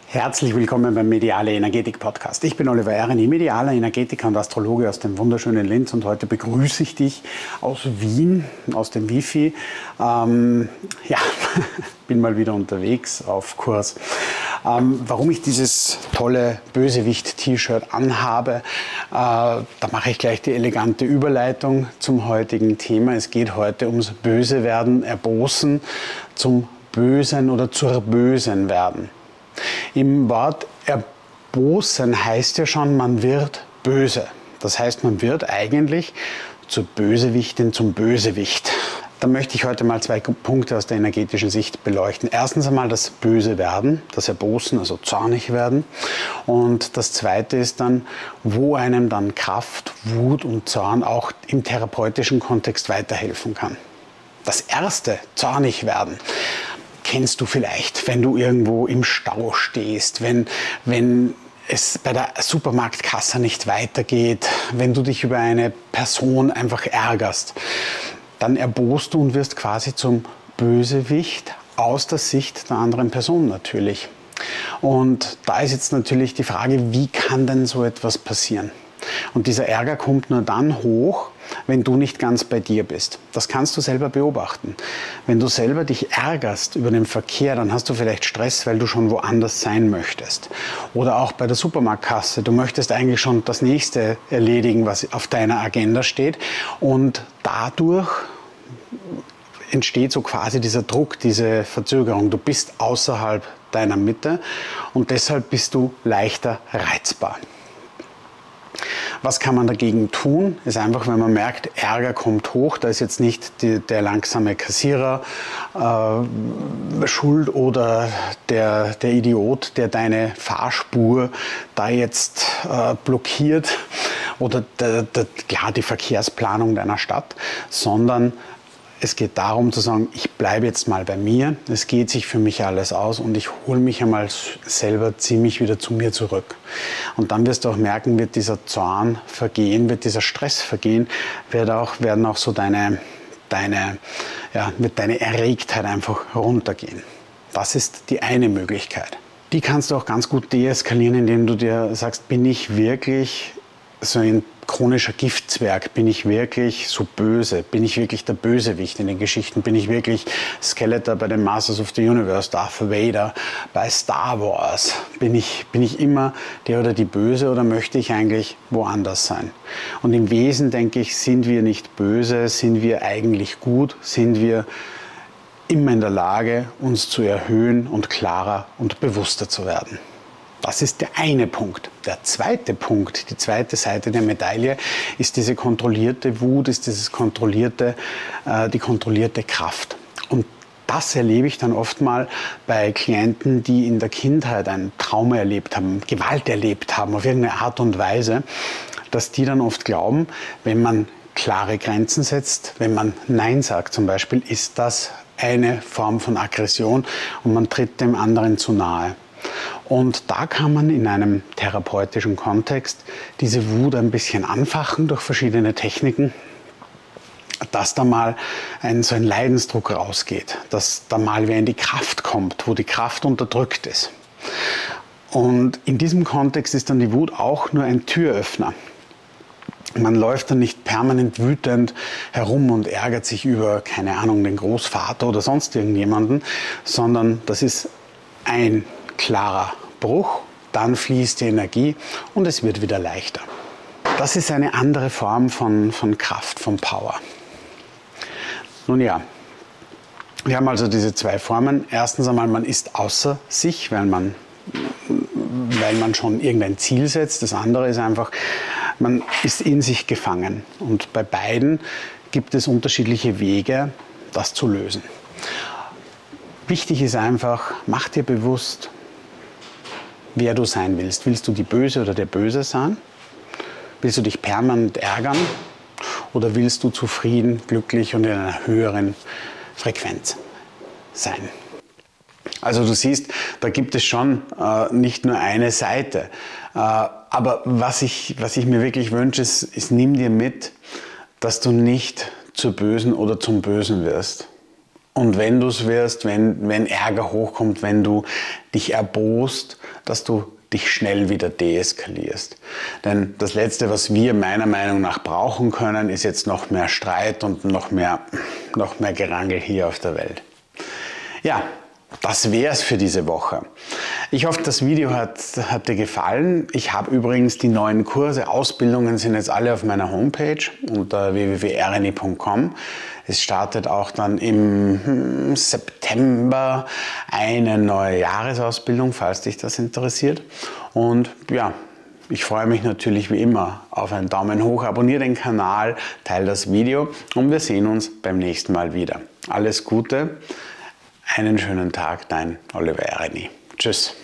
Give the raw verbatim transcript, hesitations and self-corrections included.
Herzlich willkommen beim Mediale Energetik Podcast. Ich bin Oliver Erni, medialer Energetiker und Astrologe aus dem wunderschönen Linz, und heute begrüße ich dich aus Wien, aus dem Wifi. Ähm, ja, bin mal wieder unterwegs auf Kurs. Ähm, warum ich dieses tolle Bösewicht-T-Shirt anhabe, äh, da mache ich gleich die elegante Überleitung zum heutigen Thema. Es geht heute ums Bösewerden, Erbosen, zum Bösen oder zur Bösen werden. Im Wort erbosen heißt ja schon, man wird böse. Das heißt, man wird eigentlich zur Bösewichtin, zum Bösewicht. Da möchte ich heute mal zwei Punkte aus der energetischen Sicht beleuchten. Erstens einmal das böse werden, das Erbosen, also zornig werden. Und das zweite ist dann, wo einem dann Kraft, Wut und Zorn auch im therapeutischen Kontext weiterhelfen kann. Das erste, zornig werden, kennst du vielleicht, wenn du irgendwo im Stau stehst, wenn, wenn es bei der Supermarktkasse nicht weitergeht, wenn du dich über eine Person einfach ärgerst, dann erbost du und wirst quasi zum Bösewicht aus der Sicht der anderen Person natürlich. Und da ist jetzt natürlich die Frage, wie kann denn so etwas passieren? Und dieser Ärger kommt nur dann hoch, wenn du nicht ganz bei dir bist. Das kannst du selber beobachten. Wenn du selber dich ärgerst über den Verkehr, dann hast du vielleicht Stress, weil du schon woanders sein möchtest. Oder auch bei der Supermarktkasse. Du möchtest eigentlich schon das Nächste erledigen, was auf deiner Agenda steht. Und dadurch entsteht so quasi dieser Druck, diese Verzögerung. Du bist außerhalb deiner Mitte und deshalb bist du leichter reizbar. Was kann man dagegen tun? Ist einfach, wenn man merkt, Ärger kommt hoch, da ist jetzt nicht die, der langsame Kassierer äh, schuld oder der, der Idiot, der deine Fahrspur da jetzt äh, blockiert oder der, der, klar, die Verkehrsplanung deiner Stadt, sondern es geht darum zu sagen, ich bleibe jetzt mal bei mir, es geht sich für mich alles aus und ich hole mich einmal selber ziemlich wieder zu mir zurück. Und dann wirst du auch merken, wird dieser Zorn vergehen, wird dieser Stress vergehen, wird auch, werden auch so deine, deine, ja, wird deine Erregtheit einfach runtergehen. Das ist die eine Möglichkeit. Die kannst du auch ganz gut deeskalieren, indem du dir sagst, bin ich wirklich so ein chronischer Giftzwerg? Bin ich wirklich so böse? Bin ich wirklich der Bösewicht in den Geschichten? Bin ich wirklich Skeletor bei den Masters of the Universe, Darth Vader bei Star Wars? Bin ich, bin ich immer der oder die Böse oder möchte ich eigentlich woanders sein? Und im Wesen, denke ich, sind wir nicht böse, sind wir eigentlich gut, sind wir immer in der Lage, uns zu erhöhen und klarer und bewusster zu werden. Das ist der eine Punkt. Der zweite Punkt, die zweite Seite der Medaille, ist diese kontrollierte Wut, ist dieses kontrollierte, äh, die kontrollierte Kraft. Und das erlebe ich dann oft mal bei Klienten, die in der Kindheit ein Trauma erlebt haben, Gewalt erlebt haben, auf irgendeine Art und Weise, dass die dann oft glauben, wenn man klare Grenzen setzt, wenn man Nein sagt zum Beispiel, ist das eine Form von Aggression und man tritt dem anderen zu nahe. Und da kann man in einem therapeutischen Kontext diese Wut ein bisschen anfachen durch verschiedene Techniken, dass da mal ein, so ein Leidensdruck rausgeht, dass da mal wer in die Kraft kommt, wo die Kraft unterdrückt ist. Und in diesem Kontext ist dann die Wut auch nur ein Türöffner. Man läuft dann nicht permanent wütend herum und ärgert sich über, keine Ahnung, den Großvater oder sonst irgendjemanden, sondern das ist ein klarer Bruch, dann fließt die Energie und es wird wieder leichter. Das ist eine andere Form von, von Kraft, von Power. Nun ja, wir haben also diese zwei Formen. Erstens einmal, man ist außer sich, weil man, weil man schon irgendein Ziel setzt. Das andere ist einfach, man ist in sich gefangen. Und bei beiden gibt es unterschiedliche Wege, das zu lösen. Wichtig ist einfach, mach dir bewusst, wer du sein willst. Willst du die Böse oder der Böse sein? Willst du dich permanent ärgern? Oder willst du zufrieden, glücklich und in einer höheren Frequenz sein? Also du siehst, da gibt es schon äh, nicht nur eine Seite. Äh, aber was ich, was ich mir wirklich wünsche, ist, ist, nimm dir mit, dass du nicht zur Bösen oder zum Bösen wirst. Und wenn du es wirst, wenn, wenn Ärger hochkommt, wenn du dich erbost, dass du dich schnell wieder deeskalierst. Denn das Letzte, was wir meiner Meinung nach brauchen können, ist jetzt noch mehr Streit und noch mehr, noch mehr Gerangel hier auf der Welt. Ja, das wäre es für diese Woche. Ich hoffe, das Video hat, hat dir gefallen. Ich habe übrigens die neuen Kurse, Ausbildungen sind jetzt alle auf meiner Homepage unter w w w punkt r n i punkt com. Es startet auch dann im September eine neue Jahresausbildung, falls dich das interessiert. Und ja, ich freue mich natürlich wie immer auf einen Daumen hoch, abonniere den Kanal, teile das Video und wir sehen uns beim nächsten Mal wieder. Alles Gute, einen schönen Tag, dein Oliver Ereni. Tschüss.